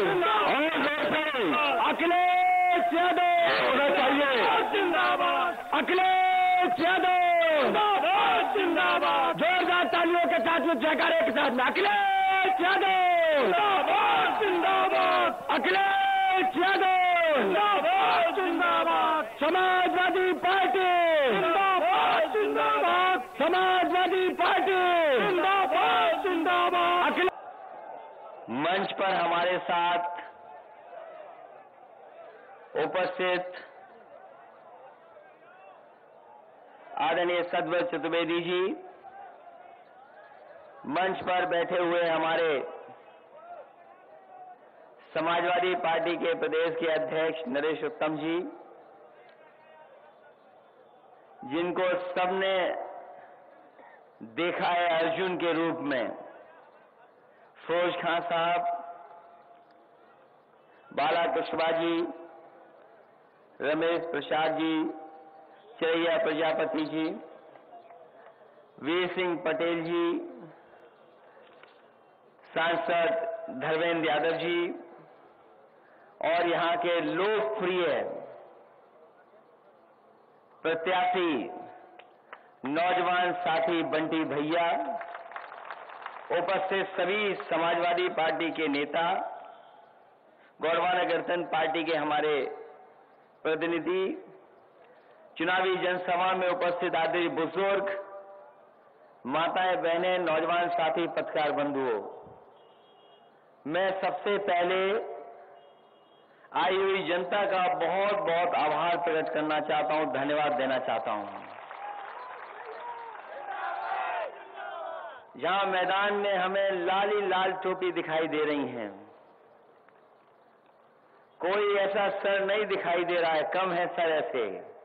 और जोर से अखिलेश यादव होना चाहिए। अखिलेश यादव जिंदाबाद। जोरदार तालियों के साथ में जयकारे के साथ में अखिलेश यादव जिंदाबाद। अखिलेश यादव जिंदाबाद। समाजवादी पार्टी जिंदाबाद जिंदाबाद। समाजवादी पार्टी जिंदाबाद जिंदाबाद। मंच पर हमारे साथ उपस्थित आदरणीय सदव्रत चतुर्वेदी जी, मंच पर बैठे हुए हमारे समाजवादी पार्टी के प्रदेश के अध्यक्ष नरेश उत्तम जी, जिनको सबने देखा है अर्जुन के रूप में, फिरोज खां साहब, बाला कुशवाहा जी, रमेश प्रसाद जी, चिरैया प्रजापति जी, वीर सिंह पटेल जी, सांसद धर्मेंद्र यादव जी और यहाँ के लोकप्रिय प्रत्याशी नौजवान साथी बंटी भैया, उपस्थित सभी समाजवादी पार्टी के नेता, गौरवाना गणतंत्र पार्टी के हमारे प्रतिनिधि, चुनावी जनसभा में उपस्थित आदरणीय बुजुर्ग, माताएं बहनें, नौजवान साथी, पत्रकार बंधुओं, मैं सबसे पहले आई हुई जनता का बहुत बहुत आभार प्रकट करना चाहता हूं, धन्यवाद देना चाहता हूं। जहां मैदान में हमें लाली लाल टोपी दिखाई दे रही हैं, कोई ऐसा सर नहीं दिखाई दे रहा है, कम है सर ऐसे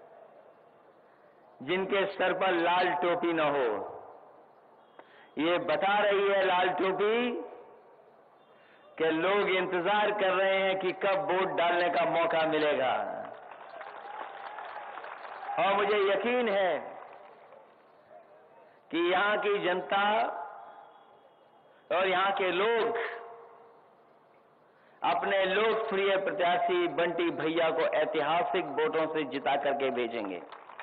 जिनके सर पर लाल टोपी न हो। ये बता रही है लाल टोपी कि लोग इंतजार कर रहे हैं कि कब वोट डालने का मौका मिलेगा। और मुझे यकीन है कि यहां की जनता और यहां के लोग अपने लोकप्रिय प्रत्याशी बंटी भैया को ऐतिहासिक वोटों से जिता करके भेजेंगे।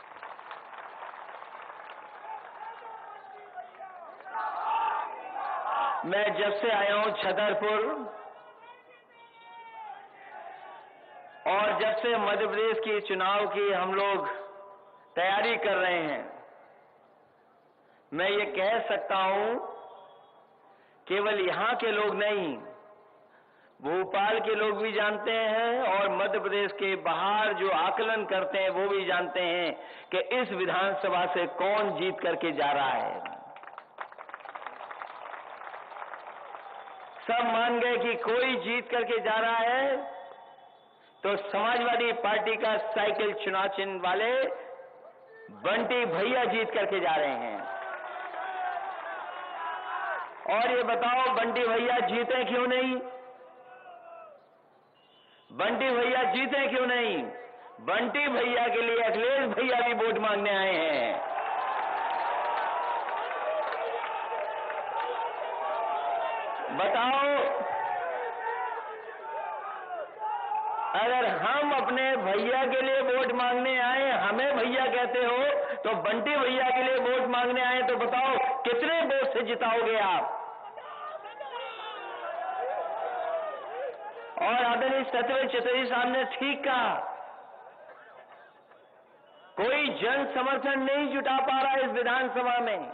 मैं जब से आया हूं छतरपुर और जब से मध्य प्रदेश की चुनाव की हम लोग तैयारी कर रहे हैं, मैं ये कह सकता हूं केवल यहां के लोग नहीं, भोपाल के लोग भी जानते हैं और मध्य प्रदेश के बाहर जो आकलन करते हैं वो भी जानते हैं कि इस विधानसभा से कौन जीत करके जा रहा है। सब मान गए कि कोई जीत करके जा रहा है, तो समाजवादी पार्टी का साइकिल चुनाव चिन्ह वाले बंटी भैया जीत करके जा रहे हैं। और ये बताओ बंटी भैया जीते क्यों नहीं? बंटी भैया जीते क्यों नहीं? बंटी भैया के लिए अखिलेश भैया भी वोट मांगने आए हैं। बताओ, अगर हम अपने भैया के लिए वोट मांगने आए, हमें भैया कहते हो, तो बंटी भैया के लिए वोट मांगने आए, तो बताओ कितने वोट से जिताओगे आप? और आदरणीय सतवेद चतुर्वेदी साहब ने ठीक कहा, कोई जन समर्थन नहीं जुटा पा रहा इस विधानसभा में,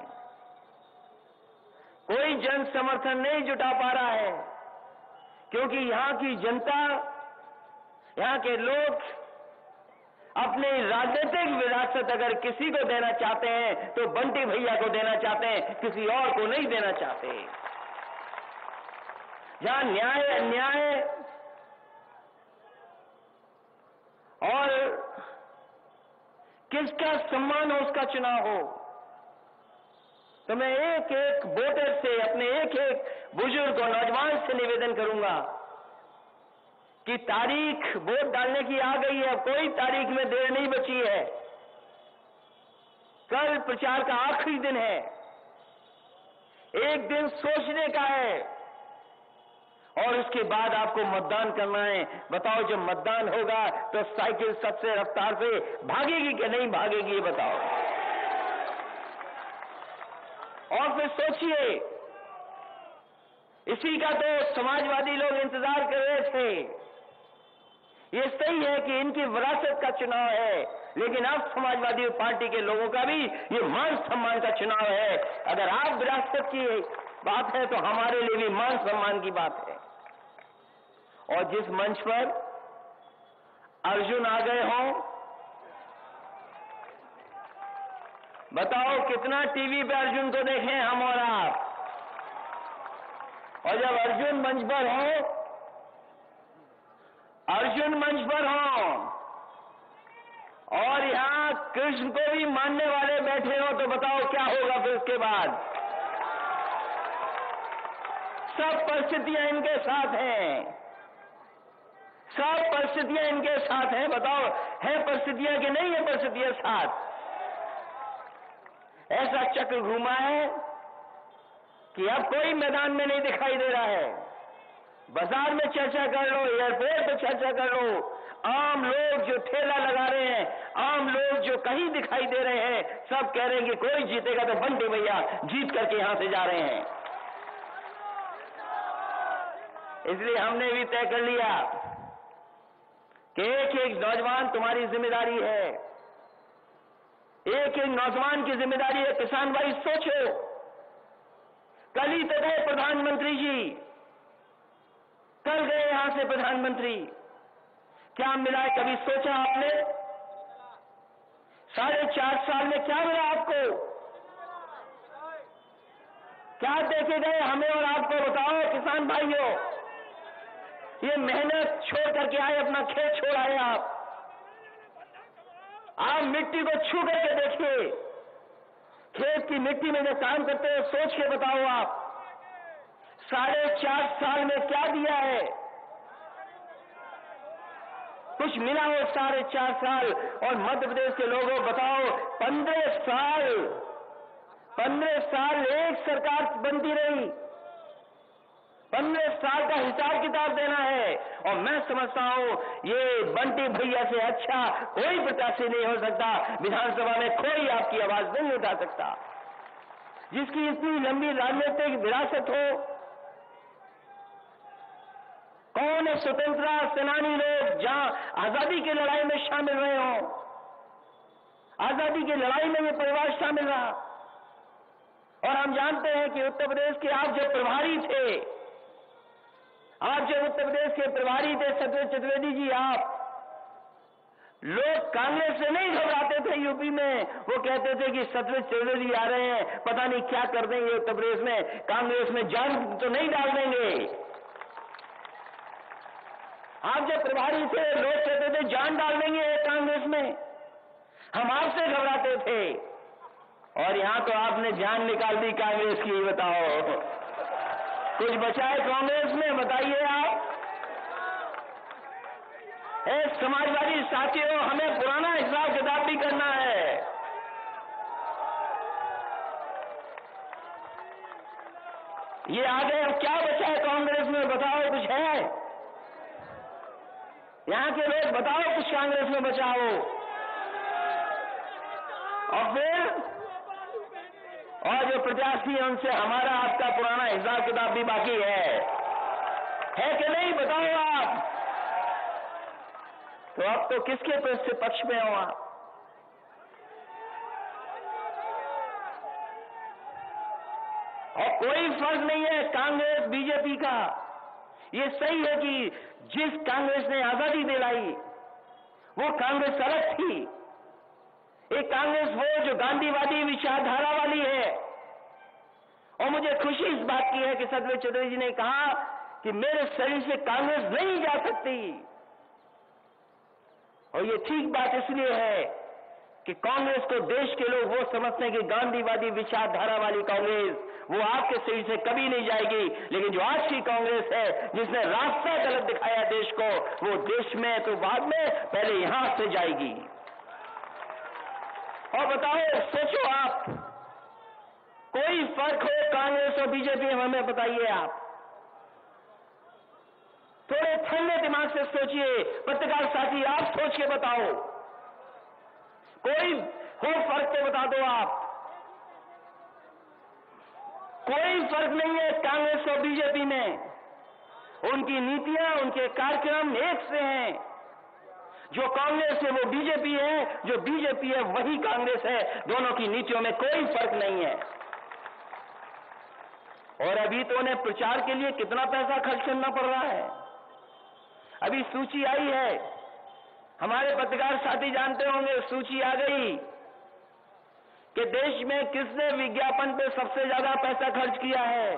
कोई जन समर्थन नहीं जुटा पा रहा है, क्योंकि यहां की जनता, यहां के लोग अपनी राजनीतिक विरासत अगर किसी को देना चाहते हैं तो बंटी भैया को देना चाहते हैं, किसी और को नहीं देना चाहते। जहां न्याय अन्याय और किसका सम्मान हो उसका चुनाव हो, तो मैं एक एक वोटर से, अपने एक एक बुजुर्ग और नौजवान से निवेदन करूंगा कि तारीख वोट डालने की आ गई है, कोई तारीख में देर नहीं बची है। कल प्रचार का आखिरी दिन है, एक दिन सोचने का है और उसके बाद आपको मतदान करना है। बताओ, जब मतदान होगा तो साइकिल सबसे रफ्तार से भागेगी कि नहीं भागेगी, ये बताओ। और फिर सोचिए, इसी का तो समाजवादी लोग इंतजार कर रहे थे। ये सही है कि इनकी विरासत का चुनाव है, लेकिन अब समाजवादी पार्टी के लोगों का भी ये मान सम्मान का चुनाव है। अगर आप विरासत की बात है तो हमारे लिए भी मान सम्मान की बात है। और जिस मंच पर अर्जुन आ गए हों, बताओ कितना टीवी पे अर्जुन को देखें हम और आप। और जब अर्जुन मंच पर हो, अर्जुन मंच पर हो और यहां कृष्ण को भी मानने वाले बैठे हो, तो बताओ क्या होगा फिर उसके बाद। सब परिस्थितियां इनके साथ हैं, सब परिस्थितियां इनके साथ हैं। बताओ, है परिस्थितियां कि नहीं है परिस्थितियां साथ? ऐसा चक्र घूमा है कि अब कोई मैदान में नहीं दिखाई दे रहा है। बाजार में चर्चा कर लो, एयरपोर्ट पर चर्चा कर लो, आम लोग जो ठेला लगा रहे हैं, आम लोग जो कहीं दिखाई दे रहे हैं, सब कह रहे हैं कि कोई जीतेगा तो बंटी भैया जीत करके यहां से जा रहे हैं। इसलिए हमने भी तय कर लिया कि एक एक नौजवान तुम्हारी जिम्मेदारी है, एक एक नौजवान की जिम्मेदारी है। किसान भाई सोचो, कल ही तो गए प्रधानमंत्री जी, कल गए यहां से प्रधानमंत्री, क्या मिला है कभी सोचा आपने? 4.5 साल में क्या मिला आपको? क्या देखे गए हमें और आपको? बताओ किसान भाइयों, ये मेहनत छोड़ करके आए, अपना खेत छोड़ आए आप मिट्टी को छू करके देखिए, खेत की मिट्टी में जो काम करते हो सोच के बताओ आप, 4.5 साल में क्या दिया है? कुछ मिला हो 4.5 साल? और मध्य प्रदेश के लोगों बताओ, 15 साल एक सरकार बनती रही, 15 साल का हिसाब किताब देना है। और मैं समझता हूं ये बंटी भैया से अच्छा कोई प्रत्याशी नहीं हो सकता। विधानसभा में कोई आपकी आवाज नहीं उठा सकता, जिसकी इतनी लंबी राजनीतिक विरासत हो। कौन है स्वतंत्रता सेनानी लोग जहां आजादी की लड़ाई में शामिल रहे हों, आजादी की लड़ाई में ये परिवार शामिल रहा। और हम जानते हैं कि उत्तर प्रदेश के आप जब प्रभारी थे, आप जब उत्तर प्रदेश के प्रभारी थे सत्यव्रत चतुर्वेदी जी, आप लोग कांग्रेस से नहीं घबराते थे यूपी में। वो कहते थे कि सत्यव्रत चतुर्वेदी आ रहे हैं, पता नहीं क्या कर देंगे उत्तर प्रदेश में, कांग्रेस में जान तो नहीं डाल देंगे। आप जब प्रभारी थे, लोग कहते थे जान डाल देंगे कांग्रेस में, हम आपसे घबराते थे। और यहां तो आपने जान निकाल दी कांग्रेस की। बताओ कुछ बचा है कांग्रेस में? बताइए आप। समाजवादी साथियों, हमें पुराना हिसाब किताब भी करना है। ये आगे अब क्या बचा है कांग्रेस में? बताओ कुछ है? यहां के लोग बताओ कुछ कांग्रेस में बचा हो। और फिर और जो प्रत्याशी है उनसे हमारा आपका पुराना हिसाब किताब भी बाकी है कि नहीं? बताओ आप। तो अब तो किसके पक्ष में हो आप? और कोई फर्क नहीं है कांग्रेस बीजेपी का। ये सही है कि जिस कांग्रेस ने आजादी दिलाई वो कांग्रेस अलग थी। एक कांग्रेस वो जो गांधीवादी विचारधारा वाली है। और मुझे खुशी इस बात की है कि सत्यव्रत चतुर्वेदी जी ने कहा कि मेरे शरीर से कांग्रेस नहीं जा सकती। और ये ठीक बात इसलिए है कि कांग्रेस को देश के लोग वो समझते हैं कि गांधीवादी विचारधारा वाली कांग्रेस वो आपके शरीर से कभी नहीं जाएगी। लेकिन जो आज की कांग्रेस है, जिसने रास्ता गलत दिखाया देश को, वो देश में तो बाद में, पहले यहां से जाएगी। और बताओ, सोचो आप, कोई फर्क हो कांग्रेस और बीजेपी में? हमें बताइए आप। ठंडे दिमाग से सोचिए। पत्रकार साथी, आप सोच के बताओ, कोई हो फर्क तो बता दो आप। कोई फर्क नहीं है कांग्रेस और बीजेपी में। उनकी नीतियां, उनके कार्यक्रम एक से हैं। जो कांग्रेस है वो बीजेपी है, जो बीजेपी है वही कांग्रेस है। दोनों की नीतियों में कोई फर्क नहीं है। और अभी तो उन्हें प्रचार के लिए कितना पैसा खर्च करना पड़ रहा है। अभी सूची आई है, हमारे पत्रकार साथी जानते होंगे, सूची आ गई कि देश में किसने विज्ञापन पे सबसे ज्यादा पैसा खर्च किया है।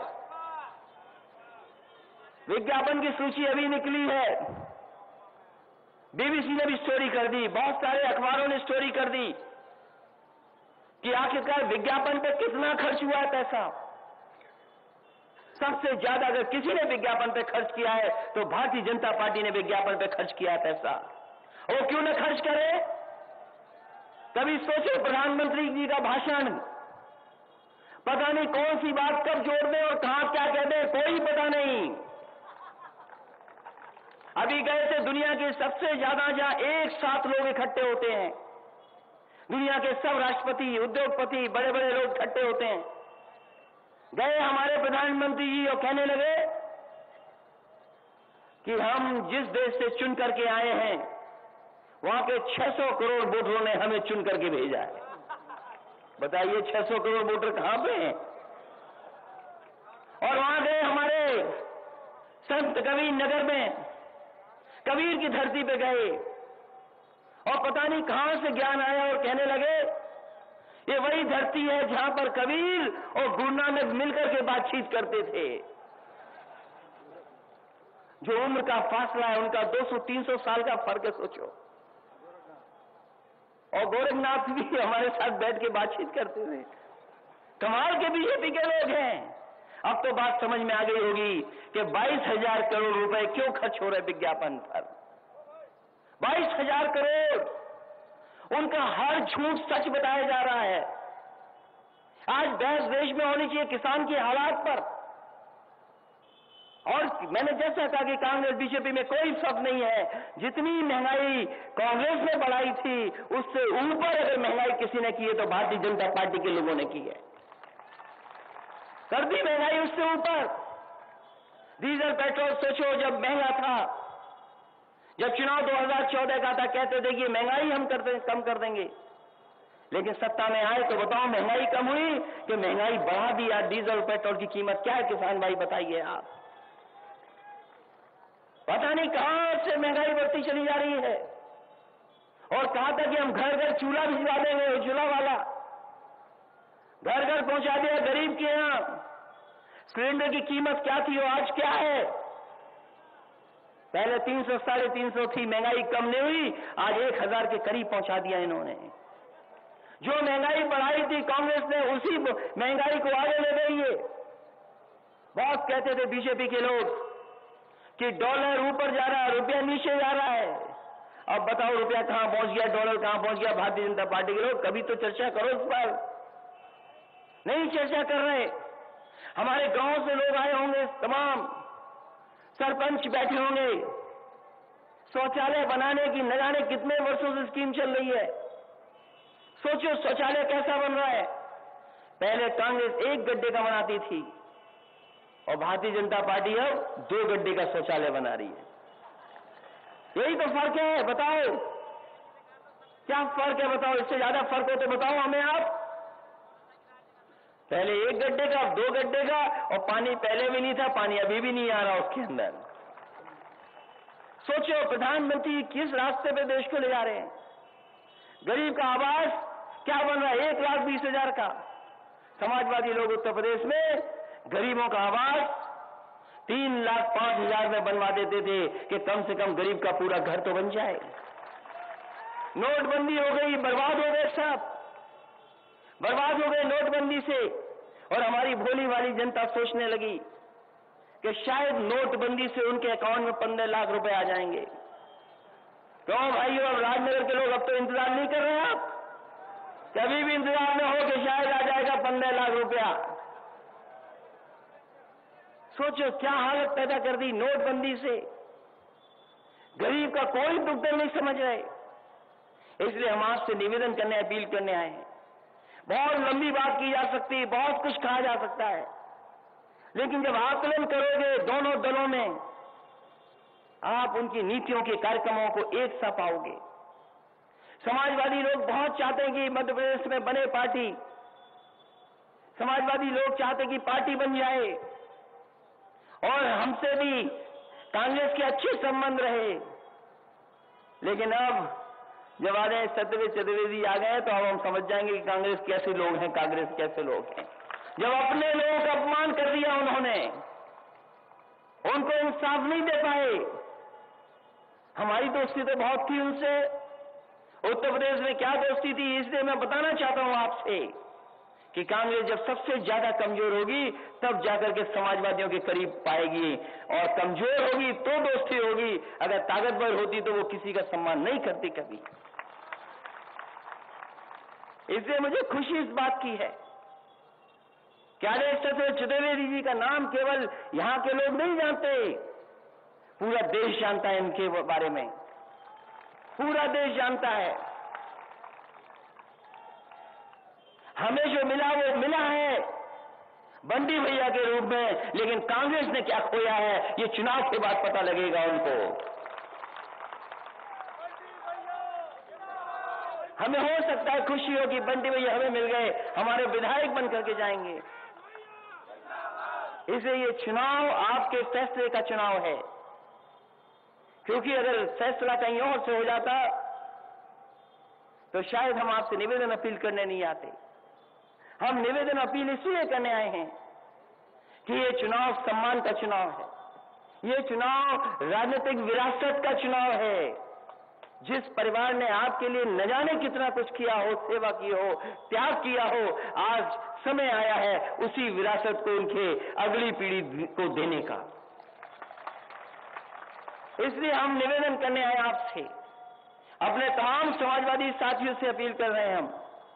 विज्ञापन की सूची अभी निकली है। बीबीसी ने भी स्टोरी कर दी, बहुत सारे अखबारों ने स्टोरी कर दी कि आखिरकार विज्ञापन पे कितना खर्च हुआ है पैसा। सबसे ज्यादा अगर किसी ने विज्ञापन पे खर्च किया है तो भारतीय जनता पार्टी ने विज्ञापन पे खर्च किया है पैसा। और क्यों न खर्च करे? कभी सोचो, प्रधानमंत्री जी का भाषण, पता नहीं कौन सी बात कब जोड़ दें और कहां क्या कह दें, कोई पता नहीं। अभी गए थे दुनिया के सबसे ज्यादा जहां एक साथ लोग इकट्ठे होते हैं, दुनिया के सब राष्ट्रपति, उद्योगपति, बड़े बड़े लोग इकट्ठे होते हैं। गए हमारे प्रधानमंत्री जी और कहने लगे कि हम जिस देश से चुन करके आए हैं वहां के 600 करोड़ वोटरों ने हमें चुन करके भेजा है। बताइए 600 करोड़ वोटर कहां पे हैं? और वहां गए हमारे संत कबीर नगर में, कबीर की धरती पे गए और पता नहीं कहां से ज्ञान आया और कहने लगे ये वही धरती है जहां पर कबीर और गुरु नानक मिलकर के बातचीत करते थे। जो उम्र का फासला है उनका 200-300 साल का फर्क है, सोचो। और गोरखनाथ भी हमारे साथ बैठ के बातचीत करते थे। कमाल के बीजेपी के लोग हैं। अब तो बात समझ में आ गई होगी कि 22,000 करोड़ रुपए क्यों खर्च हो रहे विज्ञापन पर। 22,000 करोड़, उनका हर झूठ सच बताया जा रहा है। आज बहस देश में होनी चाहिए किसान के हालात पर। और मैंने जैसा कहा कि कांग्रेस बीजेपी में कोई फर्क नहीं है। जितनी महंगाई कांग्रेस ने बढ़ाई थी उससे ऊपर अगर महंगाई किसी ने की है तो भारतीय जनता पार्टी के लोगों ने की है। कर दी महंगाई उससे ऊपर। डीजल पेट्रोल सोचो, जब महंगा था, जब चुनाव 2014 का था, कहते थे कि महंगाई हम कम कर देंगे, लेकिन सत्ता में आए तो बताओ महंगाई कम हुई कि महंगाई बढ़ा दी। आज डीजल पेट्रोल की कीमत क्या है किसान भाई, बताइए आप। पता नहीं कहां से महंगाई बढ़ती चली जा रही है। और कहा था कि हम घर घर चूल्हा भिजवा देंगे, उज्ज्वला वाला घर घर पहुंचा दिया गरीब के यहां। सिलेंडर की कीमत क्या थी और आज क्या है? पहले 300 350 थी, महंगाई कम नहीं हुई, आज 1000 के करीब पहुंचा दिया इन्होंने। जो महंगाई बढ़ाई थी कांग्रेस ने, उसी महंगाई को आगे ले गई है। बहुत कहते थे बीजेपी के लोग कि डॉलर ऊपर जा रहा है, रुपया नीचे जा रहा है। अब बताओ रुपया कहां पहुंच गया, डॉलर कहां पहुंच गया? भारतीय जनता पार्टी के लोग कभी तो चर्चा करो इस पर। नहीं चर्चा कर रहे। हमारे गांव से लोग आए होंगे, तमाम सरपंच बैठे होंगे। शौचालय बनाने की न जाने कितने वर्षों से स्कीम चल रही है। सोचो शौचालय कैसा बन रहा है। पहले कांग्रेस 1 गड्ढे का बनाती थी और भारतीय जनता पार्टी अब 2 गड्ढे का शौचालय बना रही है। यही तो फर्क है। बताओ क्या फर्क है? बताओ, इससे ज्यादा फर्क हो तो बताओ हमें आप। पहले 1 गड्ढे का, अब 2 गड्ढे का, और पानी पहले भी नहीं था, पानी अभी भी नहीं आ रहा उसके अंदर। सोचो प्रधानमंत्री किस रास्ते पे देश को ले जा रहे हैं। गरीब का आवास क्या बन रहा है? 1,20,000 का। समाजवादी लोग उत्तर प्रदेश में गरीबों का आवास 3,05,000 में बनवा देते थे कि कम से कम गरीब का पूरा घर तो बन जाए। नोटबंदी हो गई, बर्बाद हो गए सब, बर्बाद हो गए नोटबंदी से। और हमारी भोली वाली जनता सोचने लगी कि शायद नोटबंदी से उनके अकाउंट में 15 लाख रुपए आ जाएंगे। तो भाइयों, अब राजनगर के लोग अब तो इंतजार नहीं कर रहे। आप कभी भी इंतजार में हो कि शायद आ जाएगा 15 लाख रुपया। सोचो क्या हालत पैदा कर दी नोटबंदी से। गरीब का कोई दुख दर्द नहीं समझ रहे। इसलिए हम आपसे निवेदन करने, अपील करने आए हैं। बहुत लंबी बात की जा सकती है, बहुत कुछ कहा जा सकता है, लेकिन जब आकलन करोगे दोनों दलों में, आप उनकी नीतियों के कार्यक्रमों को एक सा पाओगे। समाजवादी लोग बहुत चाहते हैं कि मध्य प्रदेश में बने पार्टी, समाजवादी लोग चाहते हैं कि पार्टी बन जाए और हमसे भी कांग्रेस के अच्छे संबंध रहे। लेकिन अब जब आ गए सत्यदेव चतुर्वेदी आ गए तो अब हम समझ जाएंगे कि कांग्रेस कैसे लोग हैं, कांग्रेस कैसे लोग हैं। जब अपने लोगों का अपमान कर दिया उन्होंने, उनको इंसाफ नहीं दे पाए। हमारी दोस्ती तो बहुत थी उनसे, उत्तर प्रदेश में क्या दोस्ती थी, इसलिए मैं बताना चाहता हूं आपसे कि कांग्रेस जब सबसे ज्यादा कमजोर होगी तब जाकर के समाजवादियों के करीब पाएगी, और कमजोर होगी तो दोस्ती होगी। अगर ताकतवर होती तो वो किसी का सम्मान नहीं करती कभी। इसलिए मुझे खुशी इस बात की है कि आदरणीय सत्यदेव चतुर्वेदी जी का नाम केवल यहां के लोग नहीं जानते, पूरा देश जानता है इनके बारे में, पूरा देश जानता है। हमें जो मिला वो मिला है बंडी भैया के रूप में, लेकिन कांग्रेस ने क्या खोया है ये चुनाव के बाद पता लगेगा उनको। हमें हो सकता है खुशी हो कि बंटी भैया हमें मिल गए, हमारे विधायक बन करके जाएंगे। इसलिए ये चुनाव आपके फैसले का चुनाव है, क्योंकि अगर फैसला कहीं और से हो जाता तो शायद हम आपसे निवेदन अपील करने नहीं आते। हम निवेदन अपील इसलिए करने आए हैं कि ये चुनाव सम्मान का चुनाव है, ये चुनाव राजनीतिक विरासत का चुनाव है। जिस परिवार ने आपके लिए न जाने कितना कुछ किया हो, सेवा की हो, त्याग किया हो, आज समय आया है उसी विरासत को उनके अगली पीढ़ी को देने का। इसलिए हम निवेदन करने आए आपसे, अपने तमाम समाजवादी साथियों से अपील कर रहे हैं हम।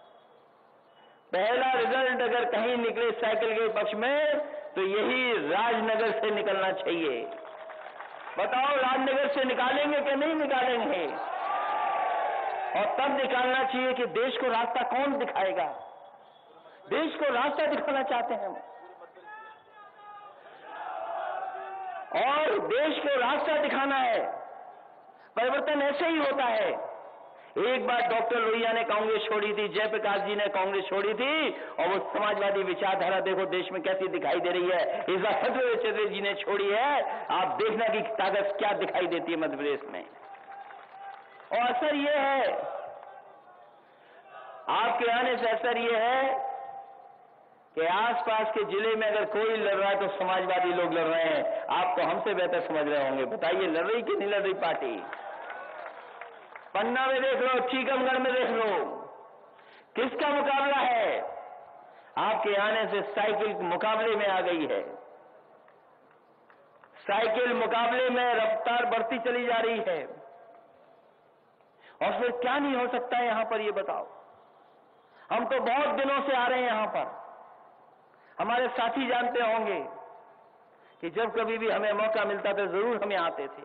पहला रिजल्ट अगर कहीं निकले साइकिल के पक्ष में तो यही राजनगर से निकलना चाहिए। बताओ राजनगर से निकालेंगे कि नहीं निकालेंगे? और तब निकालना चाहिए कि देश को रास्ता कौन दिखाएगा। देश को रास्ता दिखाना चाहते हैं हम, और देश को रास्ता दिखाना है। परिवर्तन ऐसे ही होता है। एक बार डॉक्टर लोहिया ने कांग्रेस छोड़ी थी, जयप्रकाश जी ने कांग्रेस छोड़ी थी, और वो समाजवादी विचारधारा देखो देश में कैसी दिखाई दे रही है। इस बार सत्यदेव चतुर्वेदी जी ने छोड़ी है, आप देखना कि ताकत क्या दिखाई देती है मध्य प्रदेश में। और असर ये है, आपके आने से असर ये है कि आसपास के जिले में अगर कोई लड़ रहा है तो समाजवादी लोग लड़ रहे हैं। आप तो हमसे बेहतर समझ रहे होंगे, बताइए लड़ रही कि नहीं लड़ रही पार्टी? पन्ना में देख लो, टीकमगढ़ में देख लो, किसका मुकाबला है? आपके आने से साइकिल मुकाबले में आ गई है। साइकिल मुकाबले में रफ्तार बढ़ती चली जा रही है। और फिर क्या नहीं हो सकता है यहां पर, ये बताओ। हम तो बहुत दिनों से आ रहे हैं यहां पर। हमारे साथी जानते होंगे कि जब कभी भी हमें मौका मिलता था जरूर हम यहां आते थे।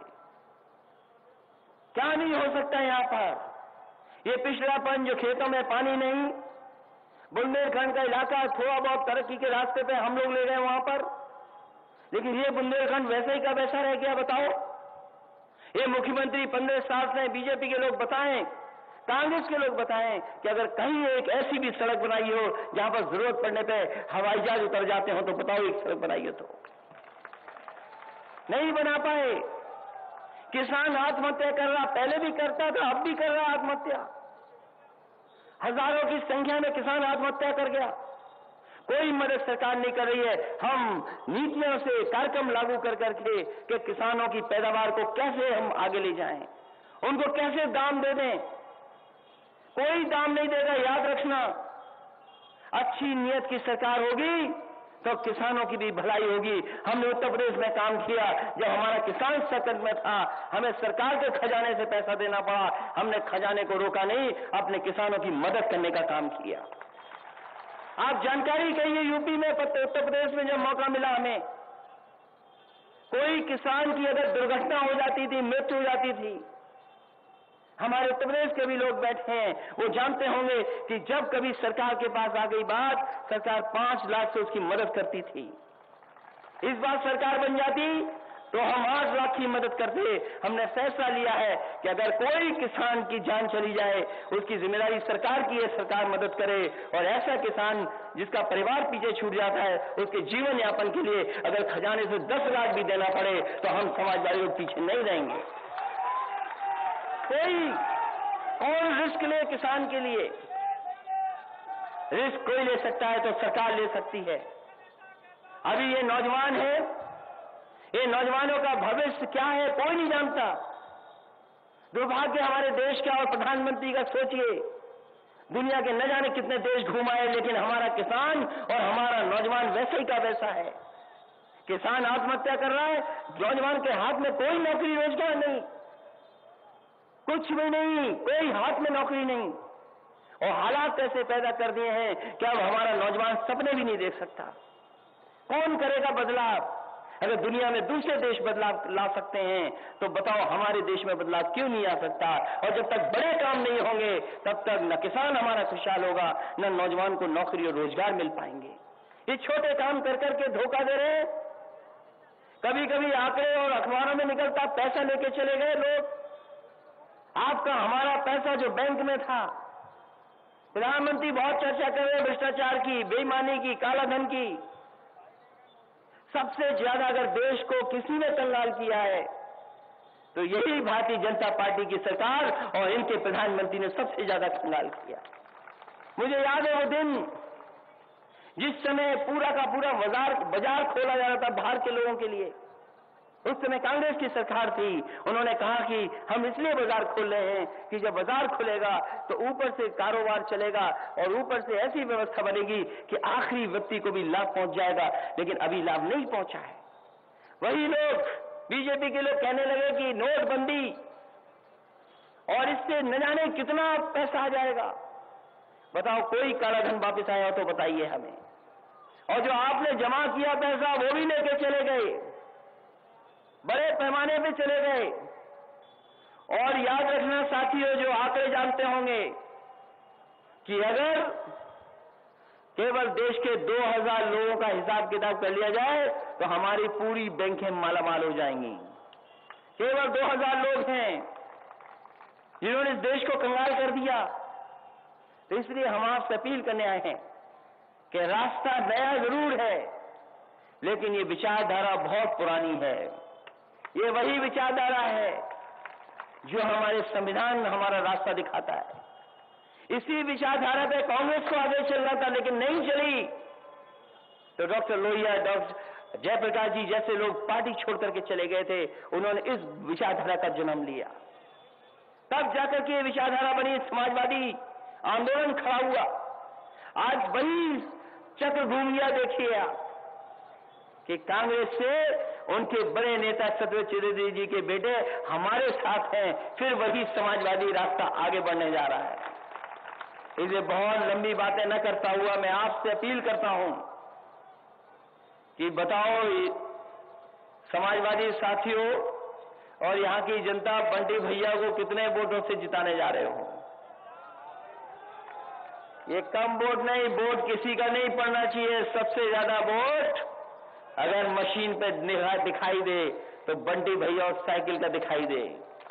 क्या नहीं हो सकता यहां पर? ये पिछड़ापन, जो खेतों में पानी नहीं, बुंदेलखंड का इलाका थोड़ा बहुत तरक्की के रास्ते पे हम लोग ले गए वहां पर, लेकिन ये बुंदेलखंड वैसे ही का वैसा रह गया। बताओ, ये मुख्यमंत्री 15 साल से बीजेपी के लोग बताएं, कांग्रेस के लोग बताएं कि अगर कहीं एक ऐसी भी सड़क बनाई हो जहां पर जरूरत पड़ने पे हवाई जहाज उतर जाते हो, तो बताओ एक सड़क बनाई हो तो नहीं बना पाए। किसान आत्महत्या कर रहा, पहले भी करता था, अब भी कर रहा आत्महत्या। हजारों की संख्या में किसान आत्महत्या कर गया। कोई मदद सरकार नहीं कर रही है। हम नीतियों से कार्यक्रम लागू कर करके कि किसानों की पैदावार को कैसे हम आगे ले जाएं, उनको कैसे दाम दे दें। कोई दाम नहीं देगा, याद रखना। अच्छी नियत की सरकार होगी तो किसानों की भी भलाई होगी। हमने उत्तर प्रदेश में काम किया, जब हमारा किसान संकट में था, हमें सरकार के खजाने से पैसा देना पड़ा, हमने खजाने को रोका नहीं, अपने किसानों की मदद करने का काम किया। आप जानकारी कहिए, यूपी में, उत्तर प्रदेश में जब मौका मिला हमें, कोई किसान की अगर दुर्घटना हो जाती थी, मृत्यु हो जाती थी, हमारे उत्तर प्रदेश के भी लोग बैठे हैं, वो जानते होंगे कि जब कभी सरकार के पास आ गई बात, सरकार 5 लाख से उसकी मदद करती थी। इस बार सरकार बन जाती तो हम 8 लाख की मदद करते। हमने फैसला लिया है कि अगर कोई किसान की जान चली जाए, उसकी जिम्मेदारी सरकार की है, सरकार मदद करे। और ऐसा किसान जिसका परिवार पीछे छूट जाता है, उसके जीवन यापन के लिए अगर खजाने से 10 लाख भी देना पड़े तो हम समाजवादी लोग पीछे नहीं रहेंगे। कौन रिस्क ले किसान के लिए? रिस्क कोई ले सकता है तो सरकार ले सकती है। अभी ये नौजवान है, ये नौजवानों का भविष्य क्या है कोई नहीं जानता। दुर्भाग्य हमारे देश का और प्रधानमंत्री का। सोचिए, दुनिया के न जाने कितने देश घुमाए, लेकिन हमारा किसान और हमारा नौजवान वैसे ही का वैसा है। किसान आत्महत्या कर रहा है, नौजवान के हाथ में कोई नौकरी रोजगार नहीं, कुछ भी नहीं, कोई हाथ में नौकरी नहीं। और हालात ऐसे पैदा कर दिए हैं कि अब हमारा नौजवान सपने भी नहीं देख सकता। कौन करेगा बदलाव? अगर दुनिया में दूसरे देश बदलाव ला सकते हैं तो बताओ हमारे देश में बदलाव क्यों नहीं आ सकता? और जब तक बड़े काम नहीं होंगे तब तक न किसान हमारा खुशहाल होगा, न नौजवान को नौकरी और रोजगार मिल पाएंगे। ये छोटे काम कर करके धोखा दे रहे हैं। कभी कभी आंकड़े और अखबारों में निकलता पैसा लेके चले गए लोग। आपका हमारा पैसा जो बैंक में था, प्रधानमंत्री बहुत चर्चा कर रहे हैं भ्रष्टाचार की, बेईमानी की, काला धन की। सबसे ज्यादा अगर देश को किसी ने कंगाल किया है तो यही भारतीय जनता पार्टी की सरकार और इनके प्रधानमंत्री ने सबसे ज्यादा कंगाल किया। मुझे याद है वो दिन जिस समय पूरा का पूरा बाजार खोला जा रहा था बाहर के लोगों के लिए। उस समय कांग्रेस की सरकार थी। उन्होंने कहा कि हम इसलिए बाजार खोल रहे हैं कि जब बाजार खुलेगा तो ऊपर से कारोबार चलेगा और ऊपर से ऐसी व्यवस्था बनेगी कि आखिरी व्यक्ति को भी लाभ पहुंच जाएगा। लेकिन अभी लाभ नहीं पहुंचा है। वही लोग, बीजेपी के लोग कहने लगे कि नोटबंदी और इससे न जाने कितना पैसा आ जाएगा। बताओ कोई काला धन वापिस आया तो बताइए हमें। और जो आपने जमा किया पैसा वो भी लेके चले गए, बड़े पैमाने पे चले गए। और याद रखना साथियों, जो आंकड़े जानते होंगे कि अगर केवल देश के 2000 लोगों का हिसाब किताब कर लिया जाए तो हमारी पूरी बैंकें मालामाल हो जाएंगी। केवल 2000 लोग हैं जिन्होंने इस देश को कंगाल कर दिया। तो इसलिए हम आपसे अपील करने आए हैं कि रास्ता नया जरूर है, लेकिन ये विचारधारा बहुत पुरानी है। ये वही विचारधारा है जो हमारे संविधान में हमारा रास्ता दिखाता है। इसी विचारधारा पे कांग्रेस को आगे चलना था, लेकिन नहीं चली तो डॉक्टर लोहिया, डॉक्टर जयप्रकाश जी जैसे लोग पार्टी छोड़ करके चले गए थे। उन्होंने इस विचारधारा का जन्म लिया, तब जाकर के ये विचारधारा बनी, समाजवादी आंदोलन खड़ा हुआ। आज वही चक्र घूम गया। देखिए आप कि कांग्रेस से उनके बड़े नेता सत्यव्रत चतुर्वेदी जी के बेटे हमारे साथ हैं, फिर वही समाजवादी रास्ता आगे बढ़ने जा रहा है। इसलिए बहुत लंबी बातें न करता हुआ मैं आपसे अपील करता हूं कि बताओ समाजवादी साथियों और यहां की जनता बंटी भैया को कितने वोटों से जिताने जा रहे हो? ये कम वोट नहीं, वोट किसी का नहीं पड़ना चाहिए। सबसे ज्यादा वोट अगर मशीन पे दिखाई दे तो बंटी भैया और साइकिल का दिखाई दे।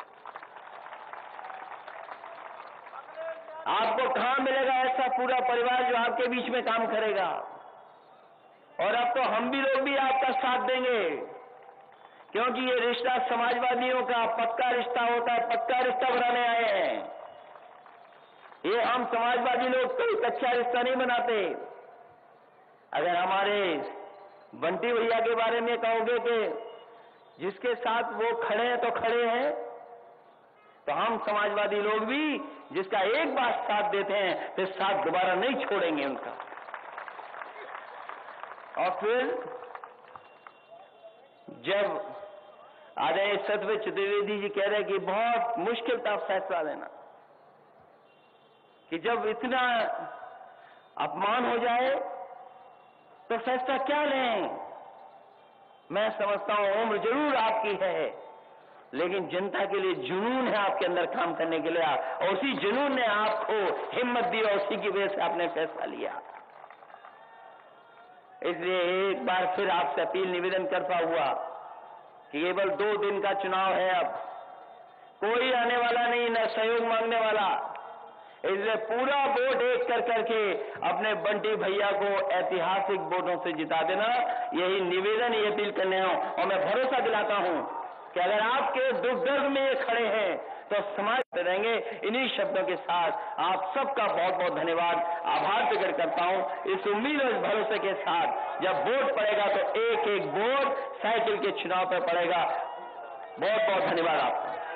आपको कहां मिलेगा ऐसा पूरा परिवार जो आपके बीच में काम करेगा? और अब तो हम भी लोग भी आपका साथ देंगे, क्योंकि ये रिश्ता समाजवादियों का पक्का रिश्ता होता है। पक्का रिश्ता बनाने आए हैं। ये हम समाजवादी लोग कोई कच्चा रिश्ता नहीं बनाते। अगर हमारे बंटी भैया के बारे में कहोगे कि जिसके साथ वो खड़े हैं तो खड़े हैं, तो हम समाजवादी लोग भी जिसका एक बार साथ देते हैं फिर साथ दोबारा नहीं छोड़ेंगे उनका। और फिर जब आदरणीय सत्यव्रत चतुर्वेदी जी कह रहे हैं कि बहुत मुश्किल था फैसला लेना, कि जब इतना अपमान हो जाए तो फैसला क्या लें? मैं समझता हूं उम्र जरूर आपकी है, लेकिन जनता के लिए जुनून है आपके अंदर काम करने के लिए, और उसी जुनून ने आपको हिम्मत दी और उसी की वजह से आपने फैसला लिया। इसलिए एक बार फिर आपसे अपील निवेदन करता हुआ कि केवल 2 दिन का चुनाव है, अब कोई आने वाला नहीं, न सहयोग मांगने वाला। इसलिए पूरा वोट एक कर करके अपने बंटी भैया को ऐतिहासिक वोटों से जिता देना, यही निवेदन, ये अपील करने हूं। और मैं भरोसा दिलाता हूं कि अगर आपके दुख दर्द में ये खड़े हैं तो समाज में रहेंगे। इन्हीं शब्दों के साथ आप सबका बहुत बहुत धन्यवाद, आभार प्रकट करता हूं। इस उम्मीद और इस भरोसे के साथ जब वोट पड़ेगा तो एक एक वोट साइकिल के चुनाव पर पड़ेगा। बहुत बहुत धन्यवाद आपका।